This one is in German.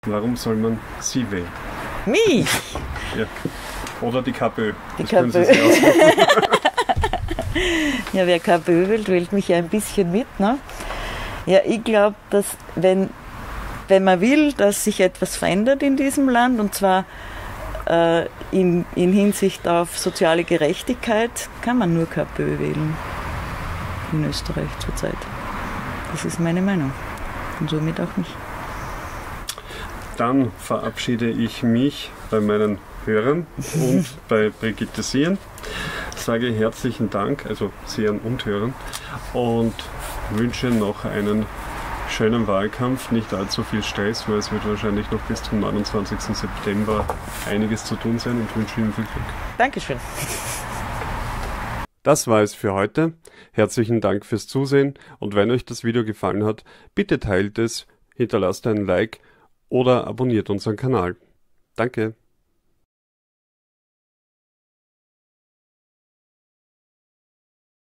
Warum soll man Sie wählen? Mich? Ja. Oder die KPÖ. Die Das können Sie KPÖ. sich aussuchen. Ja, wer KPÖ wählt, wählt mich ja ein bisschen mit. Ne? Ja, ich glaube, dass wenn man will, dass sich etwas verändert in diesem Land, und zwar in Hinsicht auf soziale Gerechtigkeit, kann man nur KPÖ wählen in Österreich zurzeit. Das ist meine Meinung und somit auch mich. Dann verabschiede ich mich bei meinen Hörern und bei Brigitte Sieren. Sage herzlichen Dank, also Sieren und Hörern, und wünsche noch einen schönen Wahlkampf, nicht allzu viel Stress, weil es wird wahrscheinlich noch bis zum 29. September einiges zu tun sein, und wünsche Ihnen viel Glück. Dankeschön. Das war es für heute. Herzlichen Dank fürs Zusehen, und wenn euch das Video gefallen hat, bitte teilt es, hinterlasst einen Like oder abonniert unseren Kanal. Danke.